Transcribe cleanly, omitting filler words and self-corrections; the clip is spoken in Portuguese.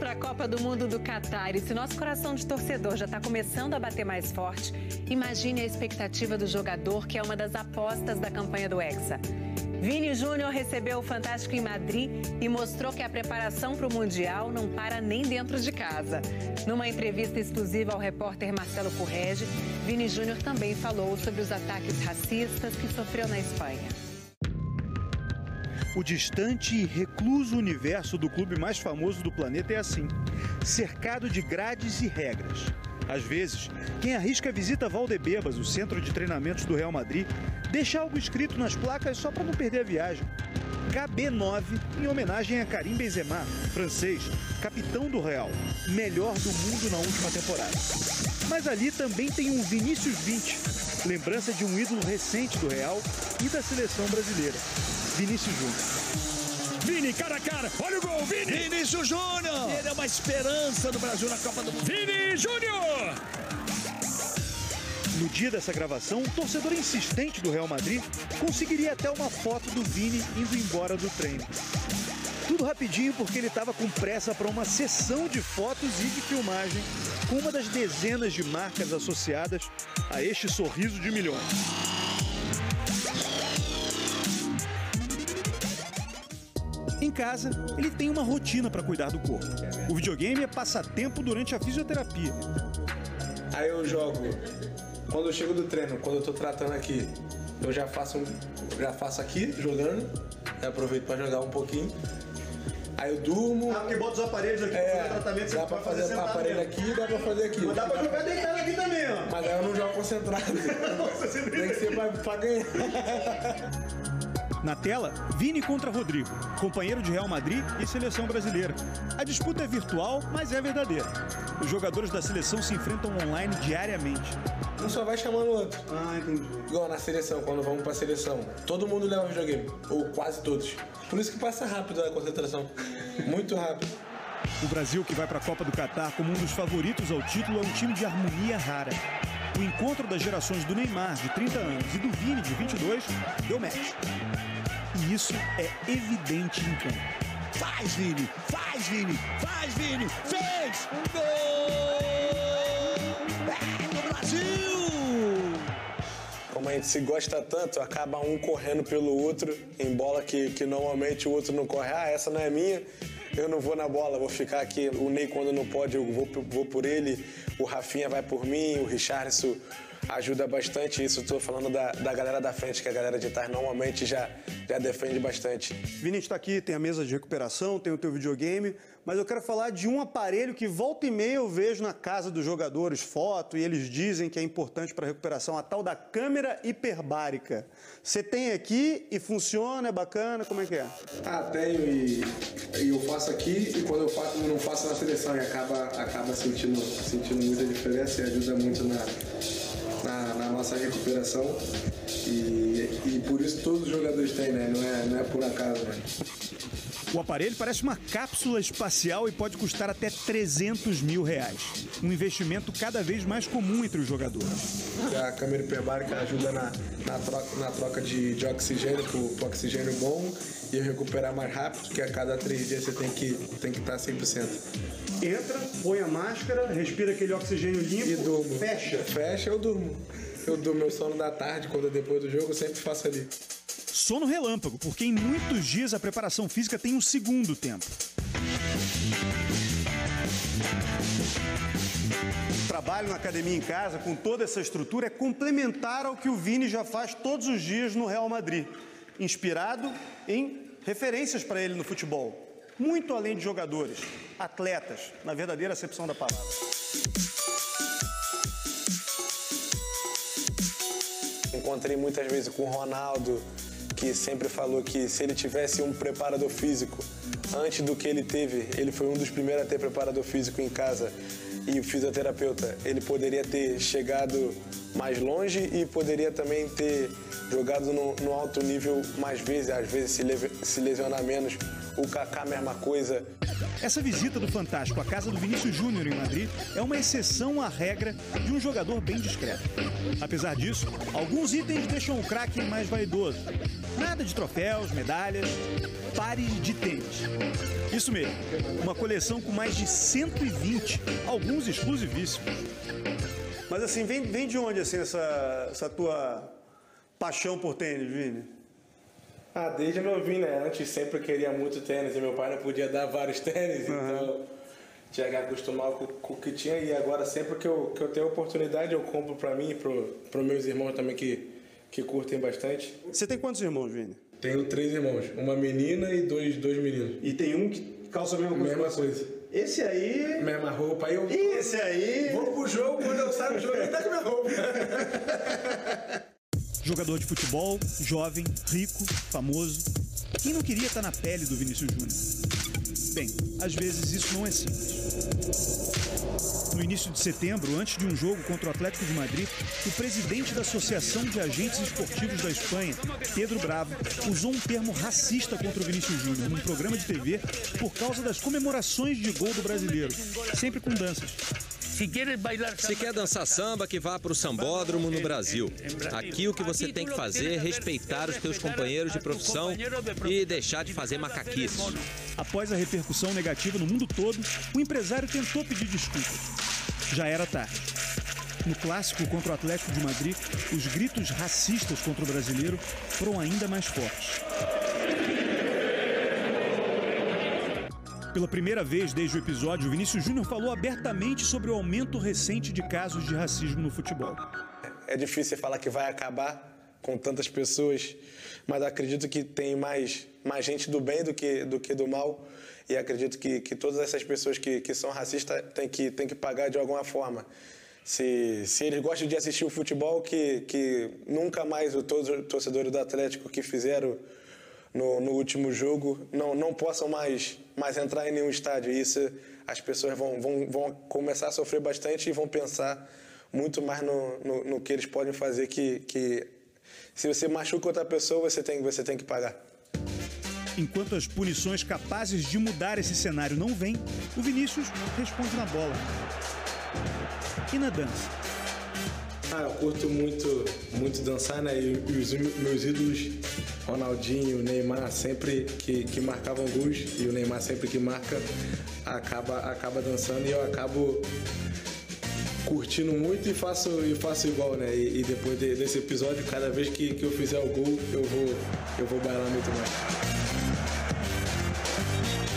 para a Copa do Mundo do Catar. E se nosso coração de torcedor já está começando a bater mais forte, imagine a expectativa do jogador, que é uma das apostas da campanha do Hexa. Vini Júnior recebeu o Fantástico em Madrid e mostrou que a preparação para o Mundial não para nem dentro de casa. Numa entrevista exclusiva ao repórter Marcelo Correge, Vini Júnior também falou sobre os ataques racistas que sofreu na Espanha. O distante e recluso universo do clube mais famoso do planeta é assim, cercado de grades e regras. Às vezes, quem arrisca a visita a Valdebebas, o centro de treinamentos do Real Madrid, deixa algo escrito nas placas só para não perder a viagem. KB9, em homenagem a Karim Benzema, francês, capitão do Real, melhor do mundo na última temporada. Mas ali também tem um Vinícius 20, lembrança de um ídolo recente do Real e da seleção brasileira, Vinícius Júnior. Vini, cara a cara, olha o gol, Vini! Vinícius Júnior! Ele é uma esperança do Brasil na Copa do Mundo. Vini Júnior! No dia dessa gravação, um torcedor insistente do Real Madrid conseguiria até uma foto do Vini indo embora do treino. Tudo rapidinho porque ele estava com pressa para uma sessão de fotos e de filmagem com uma das dezenas de marcas associadas a este sorriso de milhões. Em casa, ele tem uma rotina para cuidar do corpo. O videogame é passatempo durante a fisioterapia. Aí eu jogo, quando eu chego do treino, quando eu tô tratando aqui, eu já faço aqui, jogando, eu aproveito para jogar um pouquinho. Aí eu durmo. Ah, porque bota os aparelhos aqui pra fazer tratamento, dá pra fazer o aparelho aqui, dá pra fazer aqui. Mas dá pra jogar deitado aqui também, ó. Mas aí eu não jogo concentrado. Tem que ser pra ganhar. Na tela, Vini contra Rodrigo, companheiro de Real Madrid e seleção brasileira. A disputa é virtual, mas é verdadeira. Os jogadores da seleção se enfrentam online diariamente. Um só vai chamando o outro. Ah, entendi. Igual na seleção, quando vamos pra seleção, todo mundo leva videogame, ou quase todos. Por isso que passa rápido a concentração. Muito rápido. O Brasil, que vai para a Copa do Catar como um dos favoritos ao título, é um time de harmonia rara. O encontro das gerações do Neymar, de 30 anos, e do Vini, de 22, deu match. E isso é evidente em campo. Faz, Vini! Faz, Vini! Faz, Vini! Fez! Um gol! É do Brasil! Como a gente se gosta tanto, acaba um correndo pelo outro, em bola que normalmente o outro não corre. Ah, essa não é minha, eu não vou na bola, vou ficar aqui. O Ney, quando não pode, eu vou por ele. O Rafinha vai por mim, o Richarlison ajuda bastante. Isso estou falando da galera da frente, que a galera de trás normalmente já defende bastante. Vini, está aqui, tem a mesa de recuperação, tem o teu videogame, mas eu quero falar de um aparelho que volta e meia eu vejo na casa dos jogadores, foto, e eles dizem que é importante para a recuperação, a tal da câmera hiperbárica. Você tem aqui e funciona, é bacana, como é que é? Ah, tenho e eu faço aqui, e quando eu faço, eu não faço na seleção, e acaba sentindo muita diferença e ajuda muito na nossa recuperação. E por isso todos os jogadores têm, né? Não é por acaso, né? O aparelho parece uma cápsula espacial e pode custar até R$300 mil. Um investimento cada vez mais comum entre os jogadores. A câmera hiperbárica ajuda na troca de oxigênio pro oxigênio bom e recuperar mais rápido, porque a cada 3 dias você tem que estar 100%. Entra, põe a máscara, respira aquele oxigênio limpo e durmo. Fecha, eu durmo. Eu dou meu sono da tarde, quando depois do jogo, eu sempre faço ali. Sono relâmpago, porque em muitos dias a preparação física tem um segundo tempo. O trabalho na academia em casa, com toda essa estrutura, é complementar ao que o Vini já faz todos os dias no Real Madrid. Inspirado em referências para ele no futebol. Muito além de jogadores, atletas, na verdadeira acepção da palavra. Encontrei muitas vezes com o Ronaldo, que sempre falou que se ele tivesse um preparador físico antes do que ele teve, ele foi um dos primeiros a ter preparador físico em casa, e o fisioterapeuta, ele poderia ter chegado mais longe e poderia também ter jogado no alto nível mais vezes, às vezes se lesionar menos O Kaká, mesma coisa. Essa visita do Fantástico à casa do Vinícius Júnior em Madrid é uma exceção à regra de um jogador bem discreto. Apesar disso, alguns itens deixam o craque mais vaidoso. Nada de troféus, medalhas, pares de tênis. Isso mesmo, uma coleção com mais de 120, alguns exclusivíssimos. Mas assim, vem de onde assim, essa tua paixão por tênis, Vini? Desde novinho, né? Antes sempre queria muito tênis e meu pai não podia dar vários tênis, então tinha que acostumar com o que tinha. E agora sempre que eu tenho oportunidade eu compro pra mim e pros meus irmãos também que curtem bastante. Você tem quantos irmãos, Vini? Tenho 3 irmãos, uma menina e dois meninos. E tem um que calça a mesma coisa? Mesma coisa. Esse aí... Mesma roupa. Aí eu Esse aí... Vou pro jogo, quando eu saio do jogo ele tá com a minha roupa. Jogador de futebol, jovem, rico, famoso. Quem não queria estar na pele do Vinícius Júnior? Bem, às vezes isso não é simples. No início de setembro, antes de um jogo contra o Atlético de Madrid, o presidente da Associação de Agentes Esportivos da Espanha, Pedro Bravo, usou um termo racista contra o Vinícius Júnior num programa de TV por causa das comemorações de gol do brasileiro, sempre com danças. Se quer dançar samba, que vá para o sambódromo no Brasil. Aqui o que você tem que fazer é respeitar os teus companheiros de profissão e deixar de fazer macaquices. Após a repercussão negativa no mundo todo, o empresário tentou pedir desculpas. Já era tarde. No clássico contra o Atlético de Madrid, os gritos racistas contra o brasileiro foram ainda mais fortes. Pela primeira vez desde o episódio, o Vinícius Júnior falou abertamente sobre o aumento recente de casos de racismo no futebol. É difícil falar que vai acabar com tantas pessoas, mas acredito que tem mais gente do bem do que do mal. E acredito que todas essas pessoas que são racistas têm que pagar de alguma forma. Se eles gostam de assistir o futebol, que nunca mais todos os torcedores do Atlético que fizeram no último jogo não possam mais entrar em nenhum estádio. E isso as pessoas vão começar a sofrer bastante e vão pensar muito mais no que eles podem fazer, que se você machuca outra pessoa, você tem que pagar. Enquanto as punições capazes de mudar esse cenário não vêm, o Vinícius responde na bola. E na dança? Eu curto muito dançar, né? E os meus ídolos, Ronaldinho, Neymar, sempre que marcavam gols, e o Neymar sempre que marca, acaba dançando, e eu acabo curtindo muito e faço igual, né? E depois desse episódio, cada vez que eu fizer o gol, eu vou bailar muito mais.